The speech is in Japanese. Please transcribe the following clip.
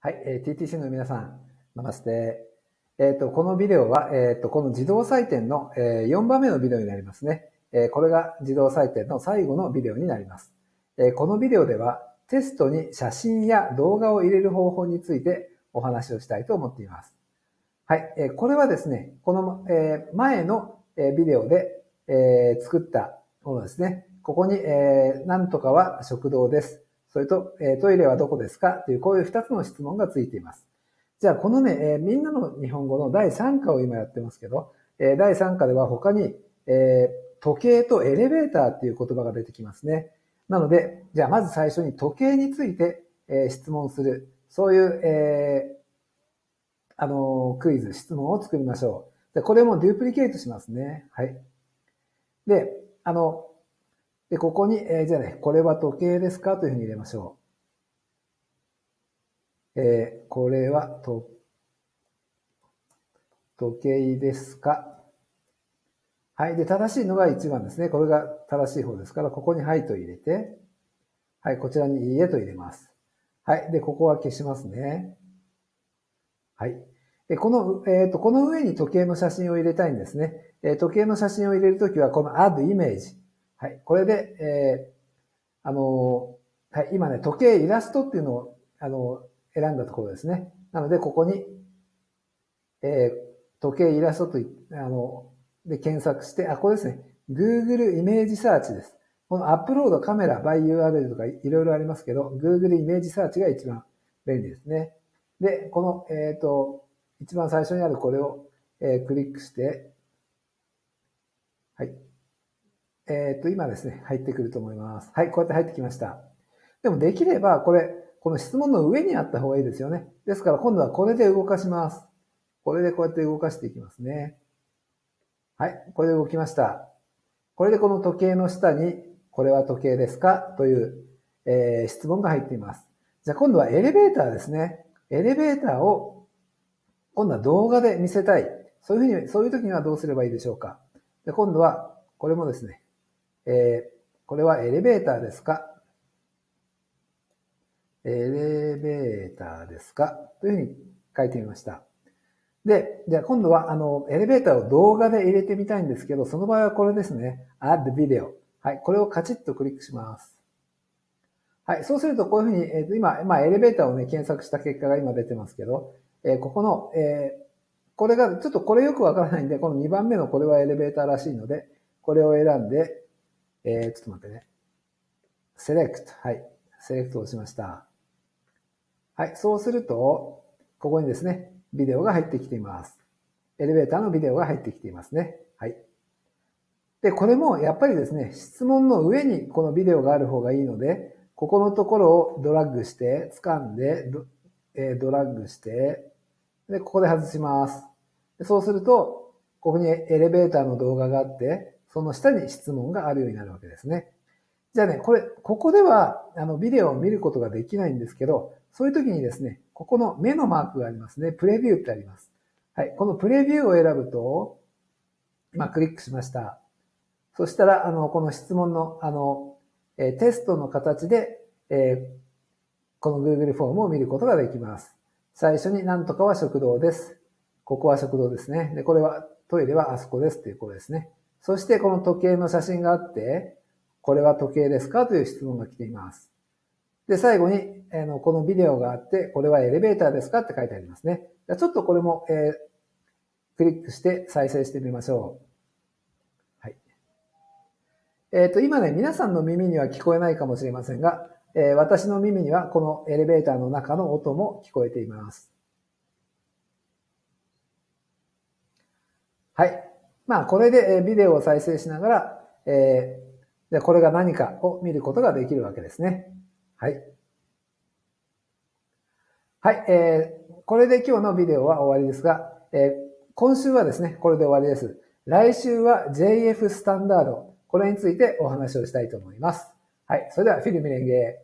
はい、TTC の皆さん、ナマステ。このビデオは、この自動採点の、4番目のビデオになりますね。これが自動採点の最後のビデオになります。このビデオでは、テストに写真や動画を入れる方法についてお話をしたいと思っています。はい、これはですね、この、前のビデオで、作ったものですね。ここに、なんとかは食堂です。それと、トイレはどこですかという、こういう2つの質問がついています。じゃあ、このね、みんなの日本語の第3課を今やってますけど、第3課では他に、時計とエレベーターっていう言葉が出てきますね。なので、じゃあまず最初に時計について、質問する。そういう、クイズ、質問を作りましょう。で、これもデュプリケートしますね。はい。で、ここに、じゃあね、これは時計ですかというふうに入れましょう。これは時計ですか？はい。で、正しいのが1番ですね。これが正しい方ですから、ここにはいと入れて、はい、こちらにいいえと入れます。はい。で、ここは消しますね。はい。で、この上に時計の写真を入れたいんですね。時計の写真を入れるときは、この add image。はい。これで、はい、今ね、時計イラストっていうのを、選んだところですね。なので、ここに、時計イラストと、で検索して、これですね。Google イメージサーチです。このアップロードカメラ by URL とかいろいろありますけど、Google イメージサーチが一番便利ですね。で、この、一番最初にあるこれを、クリックして、はい。今ですね、入ってくると思います。はい、こうやって入ってきました。でもできれば、この質問の上にあった方がいいですよね。ですから今度はこれで動かします。これでこうやって動かしていきますね。はい、これで動きました。これでこの時計の下に、これは時計ですかという、質問が入っています。じゃあ今度はエレベーターですね。エレベーターを今度は動画で見せたい。そういう時にはどうすればいいでしょうか。で今度は、これもですね、これはエレベーターですか？エレベーターですか？というふうに書いてみました。で、じゃあ今度は、エレベーターを動画で入れてみたいんですけど、その場合はこれですね。add video。はい。これをカチッとクリックします。はい。そうするとこういうふうに、今、エレベーターをね、検索した結果が今出てますけど、ここの、これが、ちょっとこれよくわからないんで、この2番目のこれはエレベーターらしいので、これを選んで、ちょっと待ってね。select。はい。セレクトをしました。はい。そうすると、ここにですね、ビデオが入ってきています。エレベーターのビデオが入ってきていますね。はい。で、これもやっぱりですね、質問の上にこのビデオがある方がいいので、ここのところをドラッグして、掴んで、ドラッグして、で、ここで外します。そうすると、ここにエレベーターの動画があって、その下に質問があるようになるわけですね。じゃあね、ここでは、ビデオを見ることができないんですけど、そういう時にですね、ここの目のマークがありますね。プレビューってあります。はい。このプレビューを選ぶと、今クリックしました。そしたら、この質問の、テストの形で、この Google フォームを見ることができます。最初に何とかは食堂です。ここは食堂ですね。で、これは、トイレはあそこですっていうことですね。そして、この時計の写真があって、これは時計ですかという質問が来ています。で、最後に、このビデオがあって、これはエレベーターですかって書いてありますね。じゃあちょっとこれも、クリックして再生してみましょう。はい。今ね、皆さんの耳には聞こえないかもしれませんが、私の耳にはこのエレベーターの中の音も聞こえています。はい。まあ、これでビデオを再生しながら、じゃこれが何かを見ることができるわけですね。はい。はい。これで今日のビデオは終わりですが、今週はですね、これで終わりです。来週は JF スタンダード。これについてお話をしたいと思います。はい。それではフィルムレンゲー。